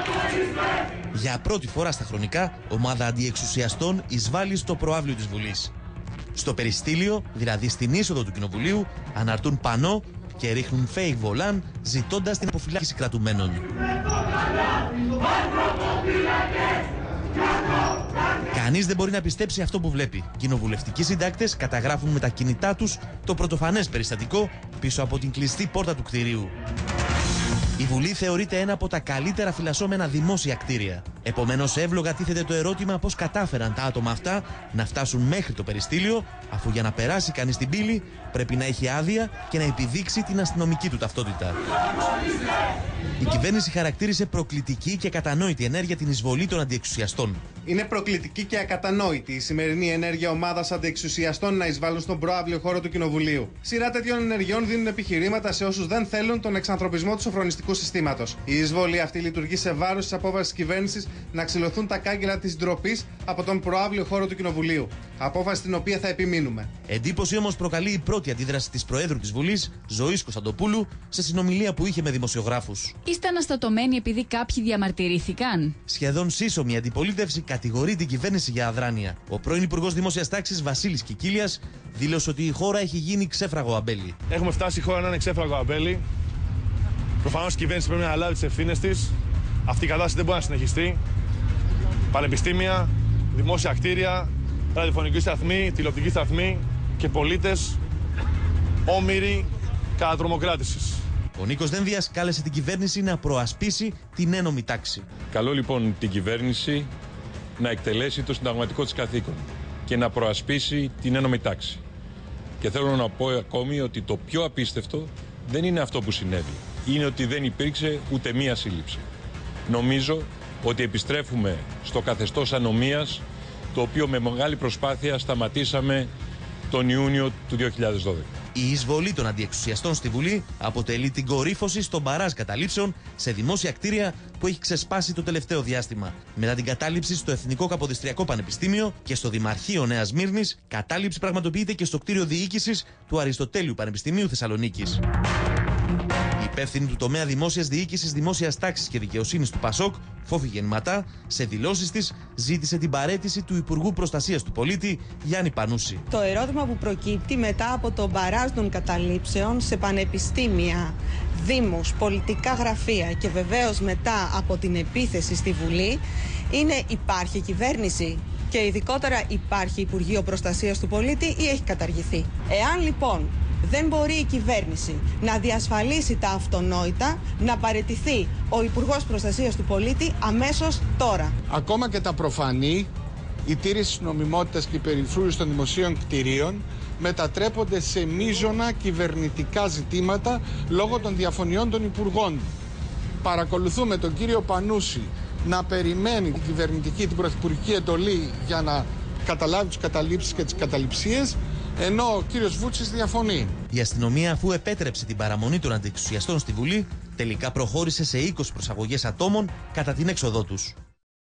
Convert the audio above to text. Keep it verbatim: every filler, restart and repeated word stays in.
Για πρώτη φορά στα χρονικά, ομάδα αντιεξουσιαστών εισβάλλει στο προαύλιο της Βουλής. Στο περιστήλιο, δηλαδή στην είσοδο του Κοινοβουλίου, αναρτούν πανό και ρίχνουν fake volan, ζητώντας την αποφυλάκηση κρατουμένων. Κανείς δεν μπορεί να πιστέψει αυτό που βλέπει. Κοινοβουλευτικοί συντάκτες καταγράφουν με τα κινητά τους το πρωτοφανές περιστατικό πίσω από την κλειστή πόρτα του κτηρίου. Η Βουλή θεωρείται ένα από τα καλύτερα φυλασσόμενα δημόσια κτίρια. Επομένως, εύλογα τίθεται το ερώτημα πώς κατάφεραν τα άτομα αυτά να φτάσουν μέχρι το περιστήλιο, αφού για να περάσει κανείς την πύλη πρέπει να έχει άδεια και να επιδείξει την αστυνομική του ταυτότητα. Η κυβέρνηση χαρακτήρισε προκλητική και ακατανόητη ενέργεια την εισβολή των αντιεξουσιαστών. Είναι προκλητική και ακατανόητη η σημερινή ενέργεια ομάδας αντιεξουσιαστών να εισβάλλουν στον προαύλιο χώρο του Κοινοβουλίου. Σειρά τέτοιων ενεργειών δίνουν επιχειρήματα σε όσους δεν θέλουν τον εξανθρωπισμό του σοφρονιστικού συστήματος. Η εισβολή αυτή λειτουργεί σε βάρος της απόφασης της κυβέρνησης να ξυλωθούν τα κάγκελα της ντροπής από τον προαύλιο χώρο του Κοινοβουλίου. Απόφαση την οποία θα επιμείνουμε. Εντύπωση όμως προκαλεί η πρώτη αντίδραση της Προέδρου της Βουλής, Ζωής Κωνσταντοπούλου, σε συνομιλία που είχε με δημοσιογράφους. Είστε αναστατωμένοι επειδή κάποιοι διαμαρτυρήθηκαν? Σχεδόν σύσσωμη αντιπολίτευση κατηγορεί την κυβέρνηση για αδράνεια. Ο πρώην Υπουργός Δημόσιας Τάξης Βασίλης Κικίλιας δήλωσε ότι η χώρα έχει γίνει ξέφραγο αμπέλι. Έχουμε φτάσει η χώρα να είναι ξέφραγο αμπέλι. Προφανώς η κυβέρνηση πρέπει να αναλάβει τις ευθύνες της. Αυτή η κατάσταση δεν μπορεί να συνεχιστεί. Πανεπιστήμια, δημόσια κτίρια, ραδιοφωνική σταθμή, τηλεοπτική σταθμή και πολίτες όμοιροι κατά τρομοκράτησης. Ο Νίκος Δένδιας κάλεσε την κυβέρνηση να προασπίσει την ένομη τάξη. Καλώ λοιπόν την κυβέρνηση να εκτελέσει το συνταγματικό της καθήκον και να προασπίσει την ένομη τάξη. Και θέλω να πω ακόμη ότι το πιο απίστευτο δεν είναι αυτό που συνέβη. Είναι ότι δεν υπήρξε ούτε μία σύλληψη. Νομίζω ότι επιστρέφουμε στο καθεστώς ανομίας, το οποίο με μεγάλη προσπάθεια σταματήσαμε τον Ιούνιο του δύο χιλιάδες δώδεκα. Η εισβολή των αντιεξουσιαστών στη Βουλή αποτελεί την κορύφωση στον μπαράζ καταλήψεων σε δημόσια κτίρια που έχει ξεσπάσει το τελευταίο διάστημα. Μετά την κατάληψη στο Εθνικό Καποδιστριακό Πανεπιστήμιο και στο Δημαρχείο Νέας Μύρνης, κατάληψη πραγματοποιείται και στο κτίριο διοίκησης του Αριστοτέλειου Πανεπιστημίου Θεσσαλονίκης. Η υπεύθυνη του τομέα δημόσιας διοίκησης, δημόσιας τάξης και δικαιοσύνης του ΠΑΣΟΚ, Φόφη Γεννηματά, σε δηλώσεις της ζήτησε την παραίτηση του Υπουργού Προστασίας του Πολίτη, Γιάννη Πανούση. Το ερώτημα που προκύπτει μετά από το μπαράζ των καταλήψεων σε πανεπιστήμια, δήμους, πολιτικά γραφεία και βεβαίως μετά από την επίθεση στη Βουλή είναι: υπάρχει κυβέρνηση και ειδικότερα υπάρχει Υπουργείο Προστασίας του Πολίτη ή έχει καταργηθεί? Εάν λοιπόν δεν μπορεί η κυβέρνηση να διασφαλίσει τα αυτονόητα, να παραιτηθεί ο Υπουργός Προστασίας του Πολίτη αμέσως τώρα. Ακόμα και τα προφανή, η τήρηση της νομιμότητας και η περιφρούρηση των δημοσίων κτηρίων μετατρέπονται σε μείζωνα κυβερνητικά ζητήματα λόγω των διαφωνιών των υπουργών. Παρακολουθούμε τον κύριο Πανούση να περιμένει την κυβερνητική, την πρωθυπουργική εντολή για να καταλάβει τις καταλήψεις και τις καταληψίες, ενώ ο κύριος Βούτσης διαφωνεί. Η αστυνομία, αφού επέτρεψε την παραμονή των αντιεξουσιαστών στη Βουλή, τελικά προχώρησε σε είκοσι προσαγωγές ατόμων κατά την έξοδό τους.